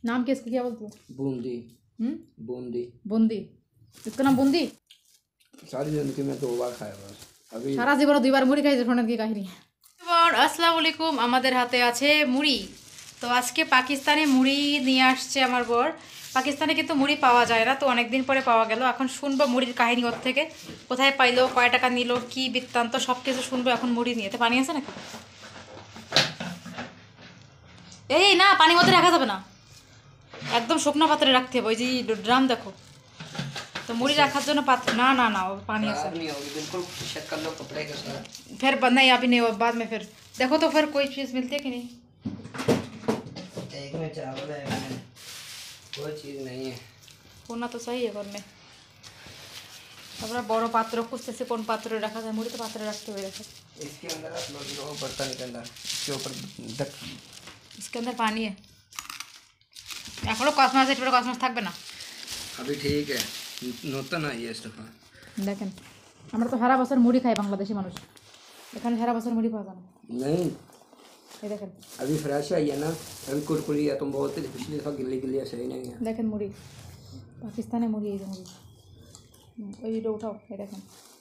नाम क्या इसको, क्या बोलते हो? बूंदी। बूंदी। बूंदी, इसका नाम बूंदी। सारी जिंदगी में 2 बार खाया बस। अभी সারা জীবনে 2বার মুড়ি খাইছে, শোনেন কি কাহিনী। আসসালামু আলাইকুম, আমাদের হাতে আছে মুড়ি। তো আজকে পাকিস্তানে মুড়ি নিয়ে আসছে আমার বর। পাকিস্তানে কিন্তু মুড়ি পাওয়া যায় না, তো অনেকদিন পরে পাওয়া গেল। এখন শুনবো মুড়ির কাহিনী ওর থেকে, কোথায় পাইলো, কয় টাকা নিল, কি বৃত্তান্ত, সব কিছু শুনবো এখন মুড়ি নিয়ে। তো পানি আছে নাকি? এই না, পানি মধ্যে রাখা যাবে না, একদম শুকনো পাত্রে রাখতে হবে। ওই যে ড্রাম দেখো, तो मुड़ी रखा जो ना पात्र, ना ना ना वो पानी ऐसा नहीं होगी बिल्कुल। चेक कर लो कपड़े के साथ। फिर नहीं अभी नहीं, बाद में फिर देखो तो फिर कोई चीज़ मिलती है कि नहीं। एक में चावल है, कोई चीज़ नहीं है। होना तो सही है घर में। তারপরে বড় পাত্র খুঁজতেছে কোন পাত্রে রাখা যায় মুড়ি, তো পাত্রে রাখতে হবে। দেখো इसके अंदर आप लोग जो बर्तन के अंदर इसके ऊपर ढक, इसके अंदर पानी है। এখনো কসমাস, এর পরে কসমাস থাকবে না। अभी ठीक है, नूतन आई है इस दफा। দেখেন আমরা তো সারা বছর মুড়ি খাই বাংলাদেশি মানুষ, এখানে সারা বছর মুড়ি পাওয়া যায় না। नहीं এই দেখেন, अभी फ्रेश आई है ना, अभी कुरकुरी है, तुम बहुत पिछली दफा गिल्ली गिल्ली सही नहीं है। দেখেন মুড়ি, পাকিস্তানে মুড়ি, এই যে মুড়ি। ওই ভিডিও উঠাও, এই দেখেন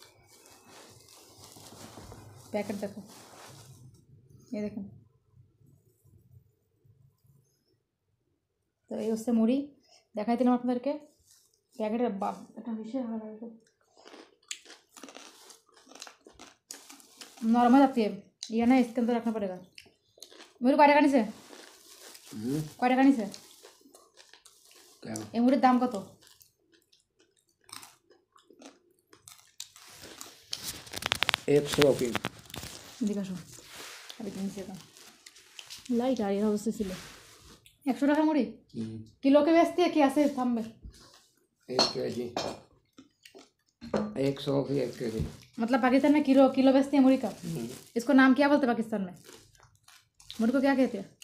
প্যাকেট দেখো, এই দেখেন। তো এই হচ্ছে মুড়ি, দেখাই দিলাম আপনাদেরকে। প্যাকেটের একটা বিষয় नरम हो जाती है ये ना, इसके अंदर रखना पड़ेगा। मुड़ी कय टाका निছে? कय टाका निছে? এই মুড়ির দাম কত? 100 की। এদিকে আসো, আমি কিনছি এটা লাইট আর এর অবস্থা ছিল 100 টাকা মুড়ি। কিলো के बेचती है, क्या से থামবে? 1 केजी 100 की 1 केजी। मतलब पाकिस्तान में किलो किलो बेचती है मुड़ी का। इसको नाम क्या बोलते हैं पाकिस्तान में? मुड़ी को क्या कहते हैं?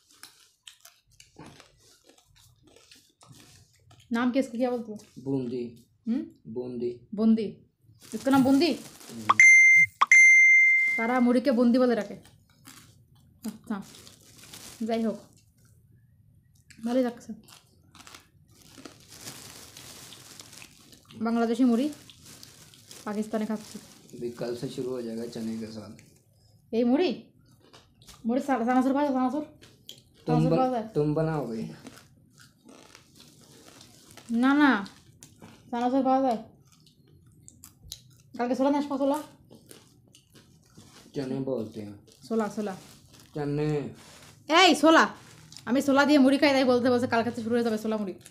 नाम क्या इसको, क्या बोलते हो? बूंदी। बूंदी। बूंदी, इसका नाम बूंदी। তারা মুড়িকে বন্দি বলে রাখে। আচ্ছা যাই হোক, ভালোই লাগছে। বাংলাদেশি মুড়ি পাকিস্তানে খাচ্ছি। अभी कल से शुरू हो जाएगा चने के साथ। এই মুড়ি মুড়ি সানাসুর পাওয়া যায়, সানাসুর পাওয়া যায়। तुम बनाओगे? না না, সানাসুর পাওয়া যায়। কালকে ছোলা নিয়ে আসবো, ছোলা। चने बोलते हैं। ছোলা ছোলা चने। এই ছোলা, আমি ছোলা দিয়ে মুড়ি খাই, তাই বলতে বলতে কাল কাছে শুরু হয়ে যাবে ছোলা মুড়ি।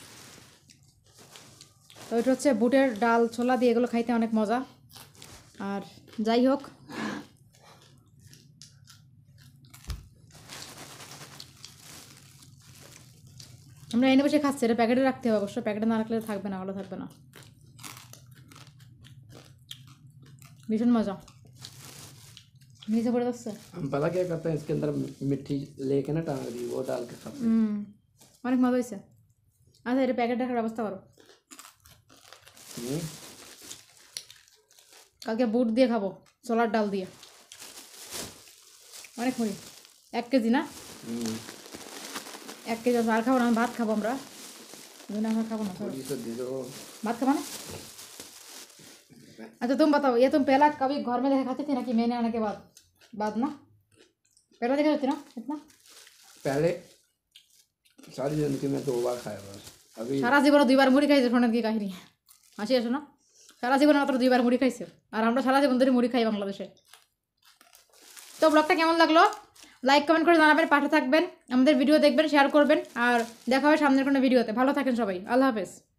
তো এটা হচ্ছে বুটের ডাল, ছোলা দিয়ে এগুলো খাইতে অনেক মজা। আর যাই হোক, আমরা এনে বসে খাচ্ছি। এটা প্যাকেটে রাখতে হবে অবশ্য, প্যাকেটে না রাখলে থাকবে না, ভালো থাকবে না। ভীষণ মজা, नीचे पड़ जाচ্ছে। हम पता क्या करते हैं, इसके अंदर मिट्टी लेके ना टांग दी, वो डाल के खाते हैं। অনেক মজা হয়েছে। আচ্ছা এটা প্যাকেট রাখার ব্যবস্থা করো, কালকে বুট দিয়ে খাবো, ছোলার ডাল দিয়ে। অনেক মুড়ি, 1 কেজি না? 1 কেজি আর খাবো না, ভাত খাবো আমরা। আমরা খাবো না, भात खाबा ना? अच्छा तुम बताओ, ये तुम पहला कभी घर में देखा खाती थी ना, कि मैंने आने के बाद ना? पहला देखा जाती ना इतना? पहले सारी जिंदगी में 2 बार खाया बस। अभी সারা জীবনে 2বার মুড়ি খাইছে, শোনেন কি কাহিনী। হাসি আসো না? সারা জীবনে মাত্র 2বার মুড়ি খাইছে, আর আমরা সারা জীবন ধরে মুড়ি খাই বাংলাদেশে। তো ব্লগটা কেমন লাগলো লাইক কমেন্ট করে জানাবেন, পাশে থাকবেন, আমাদের ভিডিও দেখবেন, শেয়ার করবেন, আর দেখা হবে সামনের কোনো ভিডিওতে। ভালো থাকেন সবাই, আল্লাহ হাফেজ।